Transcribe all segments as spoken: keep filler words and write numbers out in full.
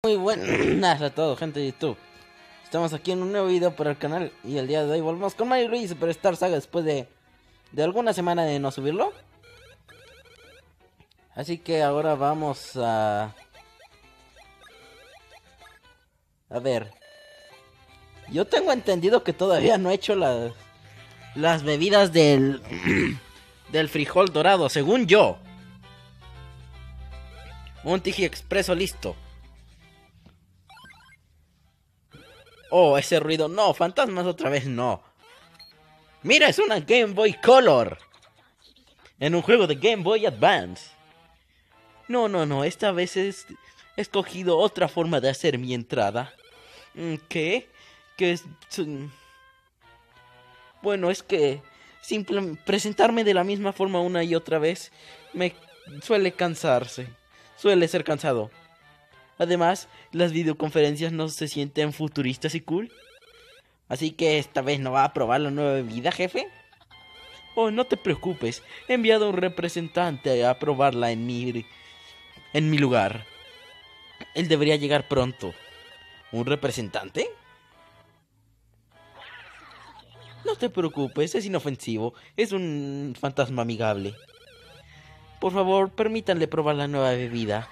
Muy buenas a todos, gente de YouTube. Estamos aquí en un nuevo video para el canal. Y el día de hoy volvemos con Mario y Luigi Superstar Saga después de, de alguna semana de no subirlo. Así que ahora vamos a... A ver. Yo tengo entendido que todavía no he hecho las... Las bebidas del... del frijol dorado, según yo. Un Tiji Expreso listo. Oh, ese ruido. No, fantasmas otra vez no. Mira, es una Game Boy Color. En un juego de Game Boy Advance. No, no, no. Esta vez he escogido otra forma de hacer mi entrada. ¿Qué? Que es... Bueno, es que... Simple... presentarme de la misma forma una y otra vez me suele cansarse. Suele ser cansado. Además, las videoconferencias no se sienten futuristas y cool. Así que esta vez no va a probar la nueva bebida, jefe. Oh, no te preocupes. He enviado a un representante a probarla en mi... en mi lugar. Él debería llegar pronto. ¿Un representante? No te preocupes, es inofensivo. Es un fantasma amigable. Por favor, permítanle probar la nueva bebida.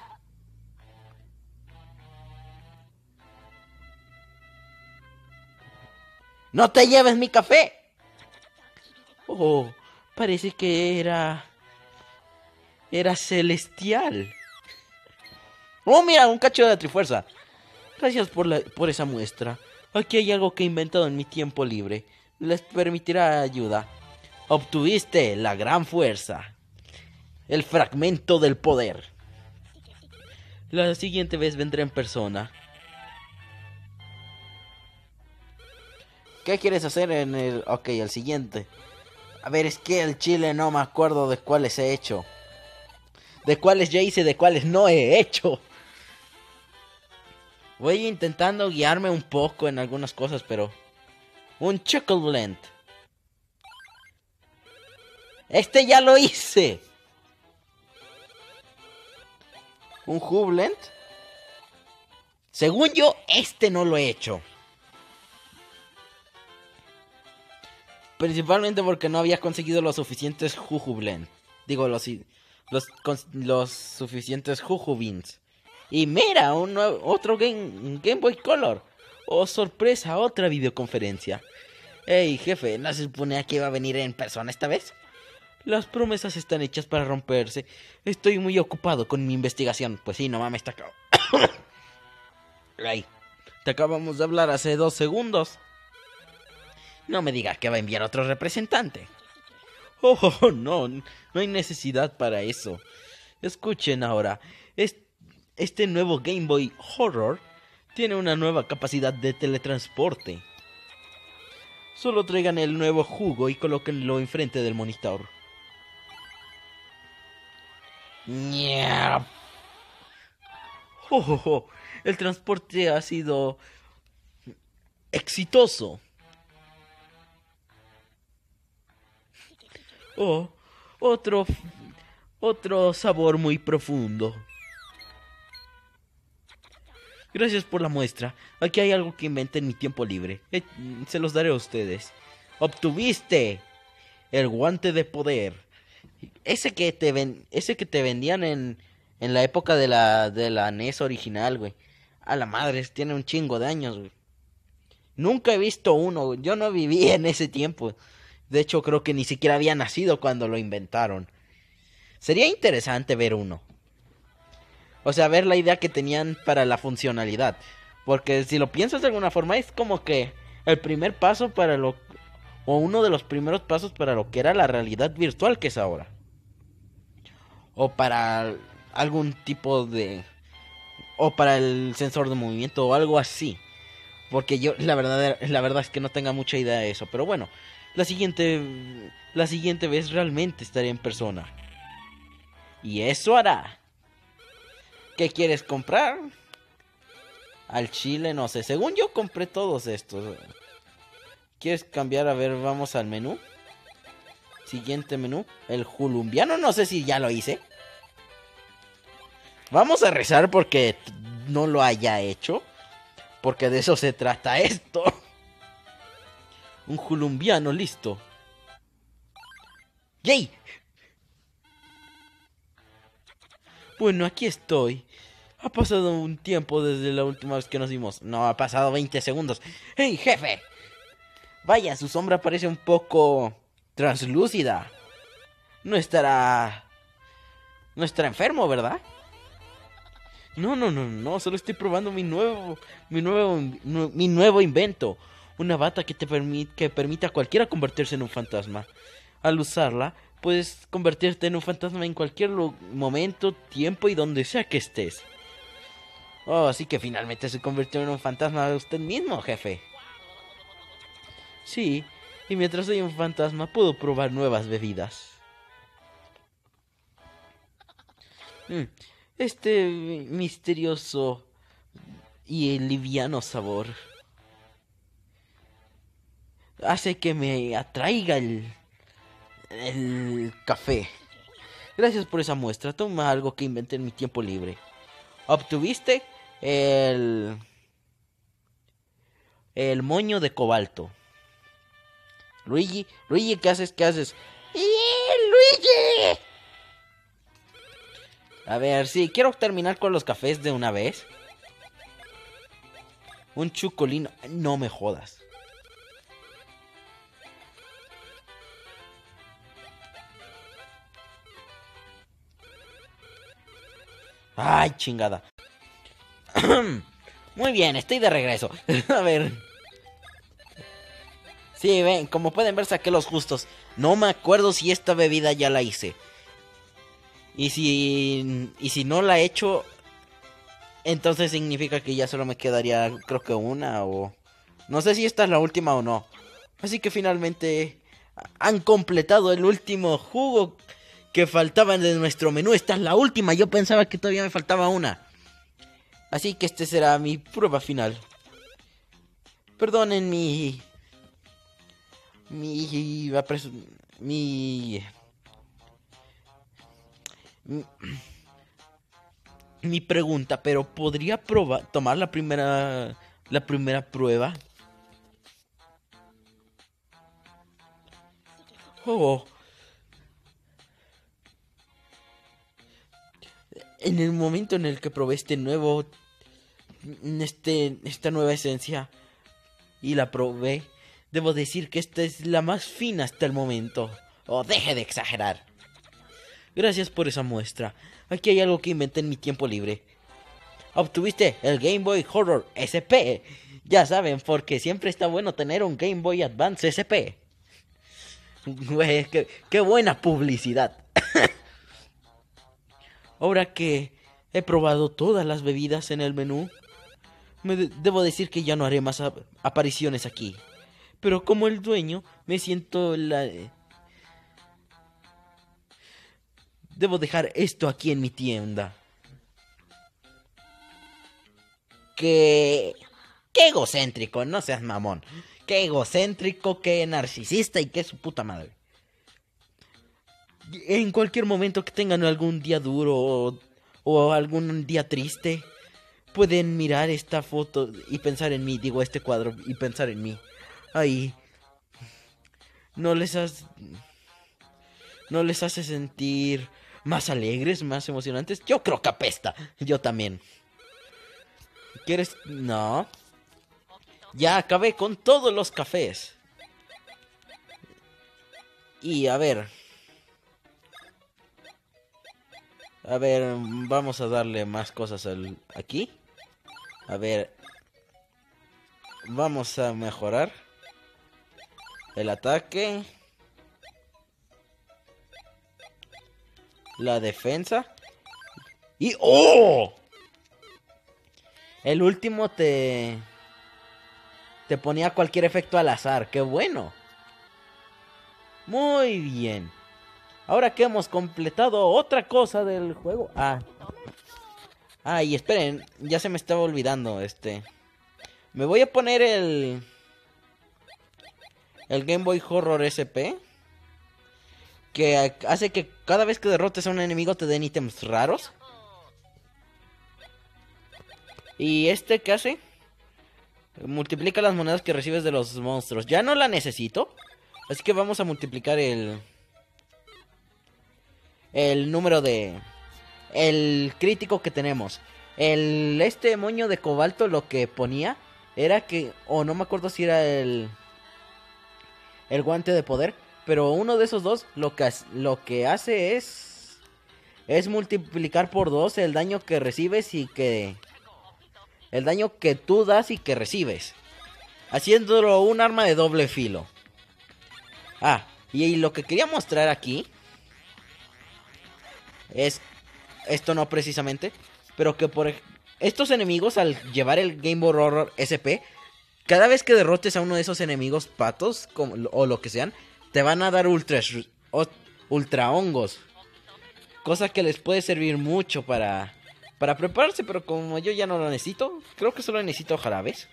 ¡No te lleves mi café! Oh, parece que era... Era celestial. Oh, mira, un cacho de la Trifuerza. Gracias por, la, por esa muestra. Aquí hay algo que he inventado en mi tiempo libre. Les permitirá ayuda. Obtuviste la gran fuerza. El fragmento del poder. La siguiente vez vendré en persona. ¿Qué quieres hacer en el...? Ok, el siguiente. A ver, es que el chile no me acuerdo de cuáles he hecho. De cuáles ya hice, de cuáles no he hecho. Voy intentando guiarme un poco en algunas cosas, pero... Un Chocolate Blend. Este ya lo hice. Un Hu Blend. Según yo, este no lo he hecho. Principalmente porque no había conseguido los suficientes Juju Blend. Digo, los, los, los suficientes Juju Beans. Y mira, un nuevo, otro game, Game Boy Color. Oh, sorpresa, otra videoconferencia. Hey, jefe, ¿no se suponía que iba a venir en persona esta vez? Las promesas están hechas para romperse. Estoy muy ocupado con mi investigación. Pues sí, no mames, te acabo. Ay, te acabamos de hablar hace dos segundos. No me digas que va a enviar otro representante. Oh, oh, no, no hay necesidad para eso. Escuchen ahora, este nuevo Game Boy Horror tiene una nueva capacidad de teletransporte. Solo traigan el nuevo jugo y colóquenlo enfrente del monitor. Oh, oh, oh, el transporte ha sido exitoso. Oh, otro, otro sabor muy profundo. Gracias por la muestra. Aquí hay algo que inventé en mi tiempo libre. Eh, se los daré a ustedes. Obtuviste el guante de poder. Ese que te ven, ese que te vendían en, en la época de la, de la N E S original, güey. A la madre, tiene un chingo de años, güey. Nunca he visto uno. Yo no viví en ese tiempo. De hecho, creo que ni siquiera había nacido cuando lo inventaron. Sería interesante ver uno. O sea, ver la idea que tenían para la funcionalidad. Porque si lo piensas de alguna forma, es como que el primer paso para lo... O uno de los primeros pasos para lo que era la realidad virtual que es ahora. O para algún tipo de... O para el sensor de movimiento o algo así. Porque yo, la verdad, la verdad es que no tengo mucha idea de eso. Pero bueno, la siguiente... La siguiente vez realmente estaré en persona. Y eso hará... ¿Qué quieres comprar? Al chile, no sé. Según yo compré todos estos. ¿Quieres cambiar? A ver, vamos al menú. Siguiente menú. El Julumbiano, no sé si ya lo hice. Vamos a rezar porque no lo haya hecho. Porque de eso se trata esto. Un colombiano listo. ¡Yay! Bueno, aquí estoy. Ha pasado un tiempo desde la última vez que nos vimos. No, ha pasado veinte segundos. ¡Hey, jefe! Vaya, su sombra parece un poco translúcida. No estará... No estará enfermo, ¿verdad? No, no, no, no. Solo estoy probando mi nuevo... Mi nuevo... Mi nuevo invento. Una bata que te permite... Que permite a cualquiera convertirse en un fantasma. Al usarla, puedes convertirte en un fantasma en cualquier momento, tiempo y donde sea que estés. Oh, así que finalmente se convirtió en un fantasma de usted mismo, jefe. Sí, y mientras soy un fantasma puedo probar nuevas bebidas. Mm, este misterioso y liviano sabor hace que me atraiga el, el café. Gracias por esa muestra. Toma algo que inventé en mi tiempo libre. Obtuviste el... El moño de cobalto. Luigi, Luigi, ¿qué haces? ¿Qué haces? ¡Eh, Luigi! A ver, sí, quiero terminar con los cafés de una vez. Un chucolino. No me jodas. Ay, chingada. Muy bien, estoy de regreso. A ver. Sí, ven, como pueden ver saqué los justos. No me acuerdo si esta bebida ya la hice. Y si y si no la he hecho, entonces significa que ya solo me quedaría, creo que una o... No sé si esta es la última o no. Así que finalmente han completado el último jugo que faltaba de nuestro menú. Esta es la última, yo pensaba que todavía me faltaba una. Así que este será mi prueba final. Perdonen mi... Mi... Mi... Mi, mi pregunta, pero ¿podría probar, tomar la primera... La primera prueba? Oh. En el momento en el que probé este nuevo... Este... Esta nueva esencia... Y la probé... Debo decir que esta es la más fina hasta el momento. Oh, deje de exagerar. Gracias por esa muestra. Aquí hay algo que inventé en mi tiempo libre. Obtuviste el Game Boy Horror S P. Ya saben, porque siempre está bueno tener un Game Boy Advance S P. Güey, qué, qué buena publicidad. Ahora que he probado todas las bebidas en el menú, me de- debo decir que ya no haré más ap- apariciones aquí. Pero como el dueño, me siento la... Debo dejar esto aquí en mi tienda. Que... Qué egocéntrico, no seas mamón. Qué egocéntrico, qué narcisista y qué su puta madre. En cualquier momento que tengan algún día duro o, o algún día triste, pueden mirar esta foto y pensar en mí, digo este cuadro y pensar en mí. Ahí. No les has... ¿No les hace sentir más alegres, más emocionantes? Yo creo que apesta. Yo también. ¿Quieres? No. Ya acabé con todos los cafés. Y a ver. A ver, vamos a darle más cosas al... aquí. A ver. Vamos a mejorar el ataque. La defensa. Y... ¡oh! El último te... Te ponía cualquier efecto al azar. ¡Qué bueno! Muy bien. Ahora que hemos completado otra cosa del juego. Ah. Ah, y esperen. Ya se me estaba olvidando. Este. Me voy a poner el... El Game Boy Horror S P. Que hace que cada vez que derrotes a un enemigo te den ítems raros. ¿Y este qué hace? Multiplica las monedas que recibes de los monstruos. Ya no la necesito. Así que vamos a multiplicar el... El número de... El crítico que tenemos. El... Este moño de cobalto lo que ponía era que... O no me acuerdo si era el... El guante de poder. Pero uno de esos dos lo que, lo que hace es... Es multiplicar por dos el daño que recibes y que... El daño que tú das y que recibes. Haciéndolo un arma de doble filo. Ah, y lo que quería mostrar aquí... Es... Esto no precisamente. Pero que por... Estos enemigos al llevar el Game Boy Horror S P... Cada vez que derrotes a uno de esos enemigos patos... Como, o lo que sean... Te van a dar ultra... Ultra hongos. Cosa que les puede servir mucho para... Para prepararse, pero como yo ya no lo necesito, creo que solo necesito jarabes.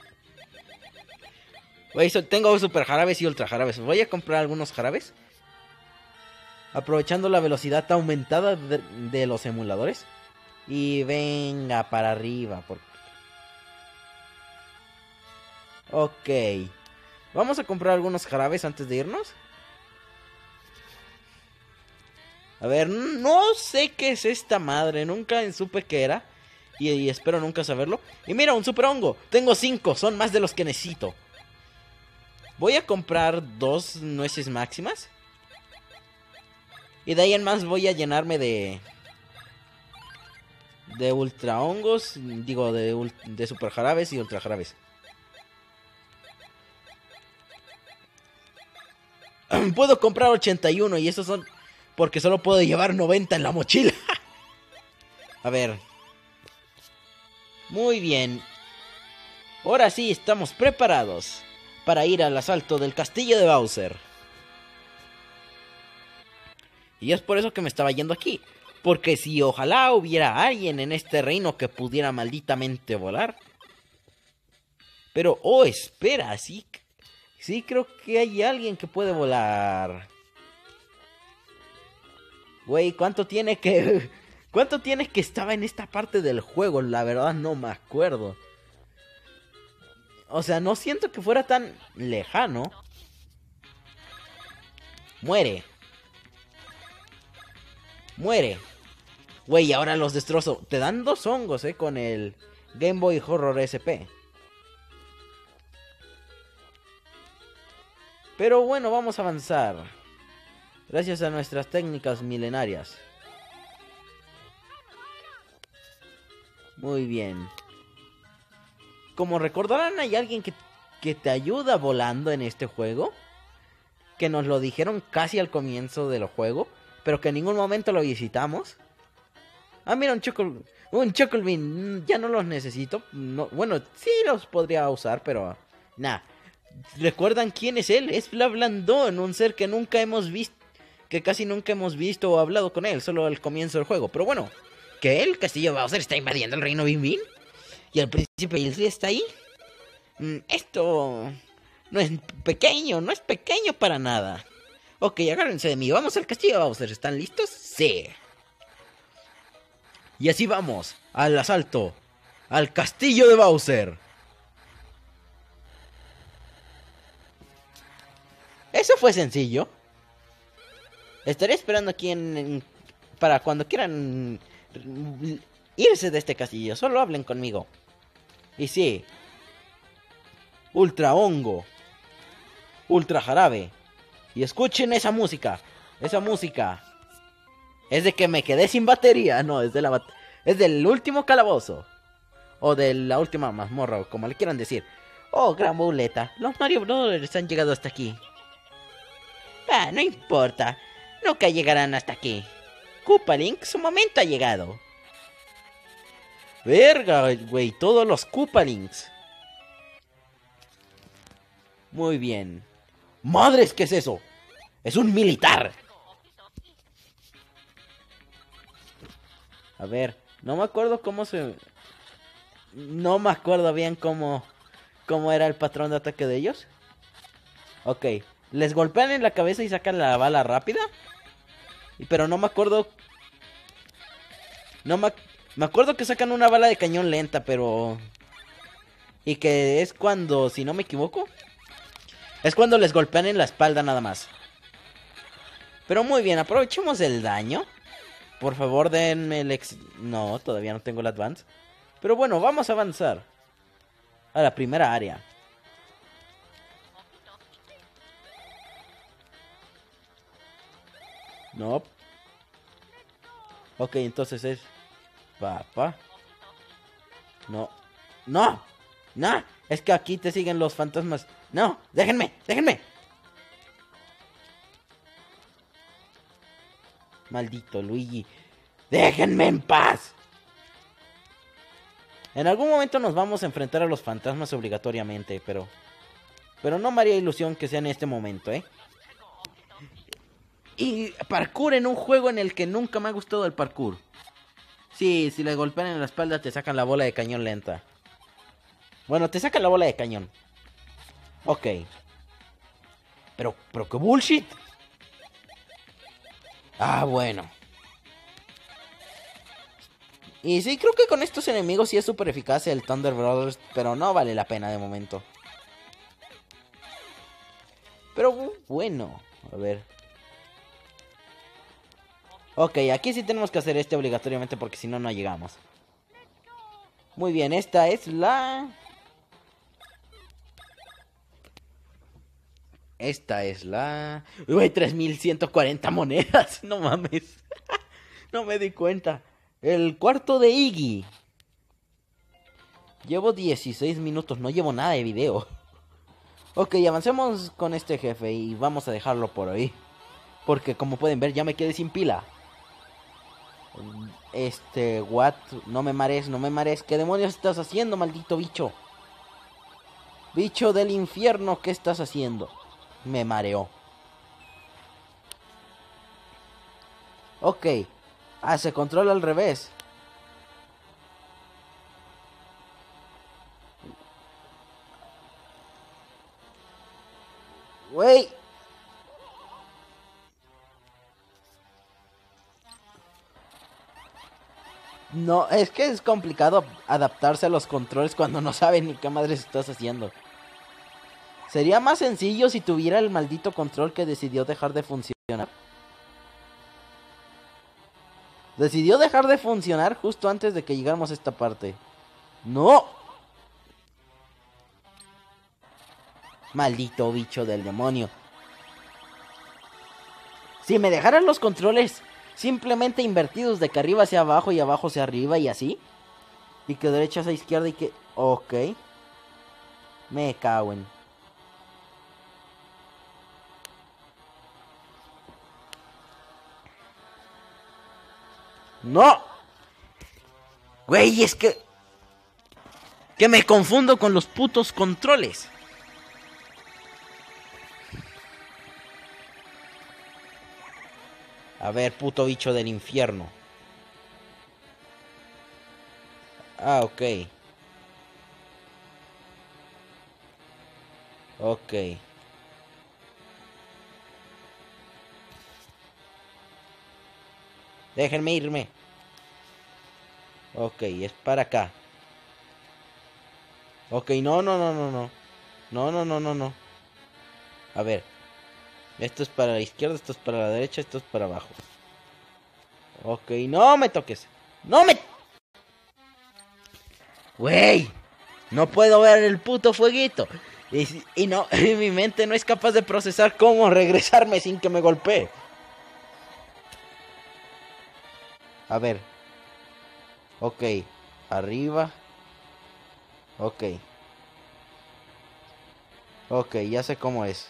Tengo super jarabes y ultra jarabes. Voy a comprar algunos jarabes. Aprovechando la velocidad aumentada de, de los emuladores. Y venga para arriba. Por... Ok. Vamos a comprar algunos jarabes antes de irnos. A ver, no sé qué es esta madre. Nunca supe qué era. Y, y espero nunca saberlo. Y mira, un super hongo. Tengo cinco. Son más de los que necesito. Voy a comprar dos nueces máximas. Y de ahí en más voy a llenarme de... De ultra hongos. Digo, de, de super jarabes y ultra jarabes. Puedo comprar ochenta y uno y esos son... Porque solo puedo llevar noventa en la mochila. A ver. Muy bien. Ahora sí estamos preparados para ir al asalto del castillo de Bowser. Y es por eso que me estaba yendo aquí. Porque si ojalá hubiera alguien en este reino que pudiera malditamente volar. Pero, oh, espera, sí. Sí creo que hay alguien que puede volar. Güey, ¿cuánto tiene que... ¿Cuánto tiene que estaba en esta parte del juego? La verdad no me acuerdo. O sea, no siento que fuera tan lejano. Muere. Muere. Güey, ahora los destrozo. Te dan dos hongos, eh, con el Game Boy Horror S P. Pero bueno, vamos a avanzar. Gracias a nuestras técnicas milenarias. Muy bien. Como recordarán, hay alguien que, que te ayuda volando en este juego. Que nos lo dijeron casi al comienzo del juego. Pero que en ningún momento lo visitamos. Ah, mira, un Chuckle... Un Chucklebean. Ya no los necesito. No, bueno, sí los podría usar, pero... Nah. ¿Recuerdan quién es él? Es Bla Blandón, un ser que nunca hemos visto. Que casi nunca hemos visto o hablado con él, solo al comienzo del juego. Pero bueno, que el castillo Bowser está invadiendo el reino Bin Bin. Y el príncipe Ilsley está ahí. Mm, esto no es pequeño, no es pequeño para nada. Ok, agárrense de mí, vamos al castillo Bowser. ¿Están listos? Sí. Y así vamos, al asalto, al castillo de Bowser. Eso fue sencillo. Estaré esperando aquí en, en, para cuando quieran irse de este castillo. Solo hablen conmigo. Y sí. Ultra hongo. Ultra jarabe. Y escuchen esa música. Esa música. Es de que me quedé sin batería. No, es de la es del último calabozo. O de la última mazmorra, como le quieran decir. Oh, gran muleta. Los Mario Brothers han llegado hasta aquí. Ah, no importa. Nunca llegarán hasta aquí. Koopa Link, su momento ha llegado. Verga, güey, todos los Koopa Links. Muy bien. ¡Madres! ¿Qué es eso? ¡Es un militar! A ver, no me acuerdo cómo se... No me acuerdo bien cómo... Cómo era el patrón de ataque de ellos. Ok. Les golpean en la cabeza y sacan la bala rápida. Pero no me acuerdo. No me, Me acuerdo que sacan una bala de cañón lenta, pero... Y que es cuando, si no me equivoco, es cuando les golpean en la espalda nada más. Pero muy bien, aprovechemos el daño. Por favor, denme el ex... No, todavía no tengo el advance. Pero bueno, vamos a avanzar a la primera área. No. Ok, entonces es... Papá. No. No. No. Es que aquí te siguen los fantasmas. No. Déjenme. Déjenme. Maldito Luigi. Déjenme en paz. En algún momento nos vamos a enfrentar a los fantasmas obligatoriamente, pero... Pero no me haría ilusión que sea en este momento, ¿eh? Y parkour en un juego en el que nunca me ha gustado el parkour. Sí, si le golpean en la espalda te sacan la bola de cañón lenta. Bueno, te sacan la bola de cañón. Ok. Pero, pero qué bullshit. Ah, bueno. Y sí, creo que con estos enemigos sí es súper eficaz el Thunder Brothers, pero no vale la pena de momento. Pero bueno, a ver. Ok, aquí sí tenemos que hacer este obligatoriamente porque si no, no llegamos. Muy bien, esta es la... Esta es la... Uy, tres mil ciento cuarenta monedas, no mames. No me di cuenta. El cuarto de Iggy. Llevo dieciséis minutos, no llevo nada de video. Ok, avancemos con este jefe y vamos a dejarlo por hoy. Porque como pueden ver ya me quedé sin pila. Este, what? No me marees, no me marees. ¿Qué demonios estás haciendo, maldito bicho? Bicho del infierno, ¿qué estás haciendo? Me mareó. Ok. Ah, se controla al revés. Wey. No, es que es complicado adaptarse a los controles cuando no saben ni qué madres estás haciendo. Sería más sencillo si tuviera el maldito control que decidió dejar de funcionar. Decidió dejar de funcionar justo antes de que llegáramos a esta parte. ¡No! Maldito bicho del demonio. Si me dejaran los controles simplemente invertidos de que arriba hacia abajo y abajo hacia arriba y así. Y que derecha hacia izquierda y que... Ok. Me cago en... ¡No! Güey, es que... Que me confundo con los putos controles. A ver, puto bicho del infierno. Ah, ok. Ok. Déjenme irme. Ok, es para acá. Ok, no, no, no, no, no. No, no, no, no, no. A ver. Esto es para la izquierda, esto es para la derecha, esto es para abajo. Ok, no me toques. ¡No me! ¡Wey! No puedo ver el puto fueguito. Y, y no, y mi mente no es capaz de procesar cómo regresarme sin que me golpee. A ver. Ok. Arriba. Ok. Ok, ya sé cómo es.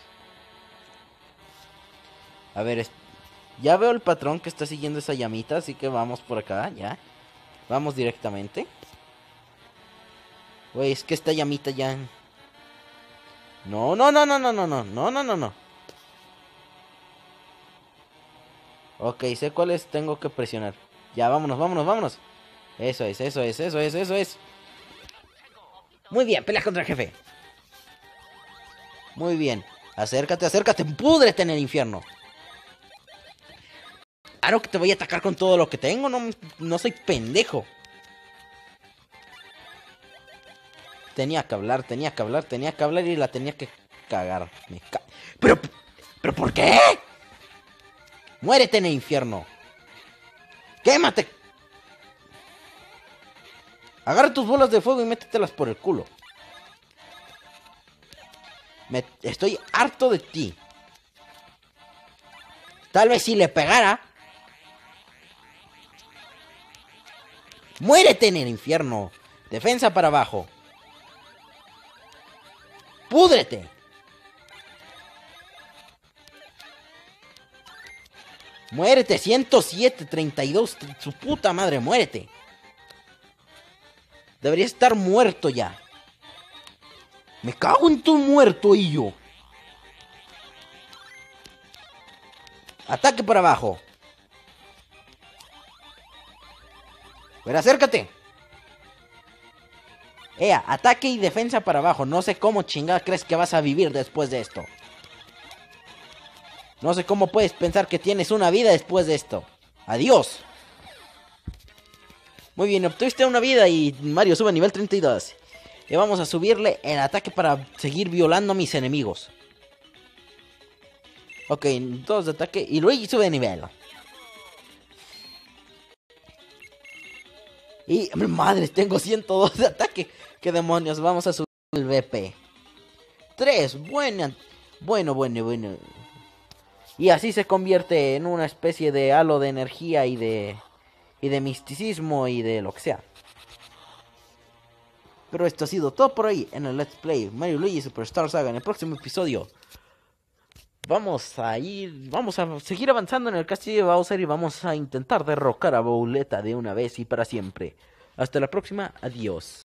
A ver, es... ya veo el patrón que está siguiendo esa llamita, así que vamos por acá, ya. Vamos directamente. Güey, es que esta llamita ya... No, no, no, no, no, no, no, no, no, no, no. Ok, sé cuáles tengo que presionar. Ya, vámonos, vámonos, vámonos. Eso es, eso es, eso es, eso es. Muy bien, pelea contra el jefe. Muy bien. Acércate, acércate, púdrete en el infierno. Claro que te voy a atacar con todo lo que tengo, no, no soy pendejo. Tenía que hablar, tenía que hablar, tenía que hablar y la tenía que cagar. Me ca... Pero, pero ¿por qué? Muérete en el infierno. Quémate. Agarra tus bolas de fuego y métetelas por el culo. Me... Estoy harto de ti. Tal vez si le pegara. Muérete en el infierno. Defensa para abajo. ¡Púdrete! Muérete, ciento siete, treinta y dos, su puta madre, muérete. Debería estar muerto ya. Me cago en tu muerto, y yo. Ataque para abajo. Pero acércate. Ea, ataque y defensa para abajo. No sé cómo chingada crees que vas a vivir después de esto. No sé cómo puedes pensar que tienes una vida después de esto. Adiós. Muy bien, obtuviste una vida y Mario sube a nivel treinta y dos. Y vamos a subirle el ataque para seguir violando a mis enemigos. Ok, dos de ataque y Luigi sube de nivel. Y, madre, tengo ciento dos de ataque. ¿Qué demonios? Vamos a subir el B P. tres, buena. Bueno, bueno, bueno. Y así se convierte en una especie de halo de energía y de... Y de misticismo y de lo que sea. Pero esto ha sido todo por hoy en el Let's Play Mario Luigi Superstar Saga. En el próximo episodio vamos a ir... Vamos a seguir avanzando en el castillo de Bowser y vamos a intentar derrocar a Bowletta de una vez y para siempre. Hasta la próxima, adiós.